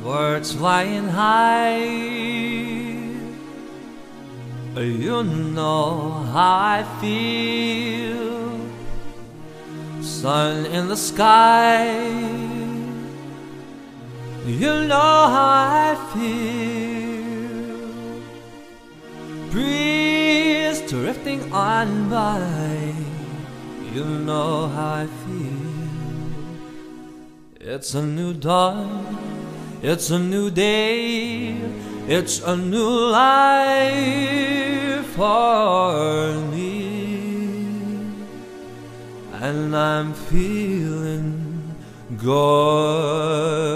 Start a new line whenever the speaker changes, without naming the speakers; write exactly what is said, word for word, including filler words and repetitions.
birds flying high. You know how I feel. Sun in the sky. You know how I feel. Breeze drifting on by. You know how I feel. It's a new dawn. It's a new day. It's a new life for me, and I'm feeling good.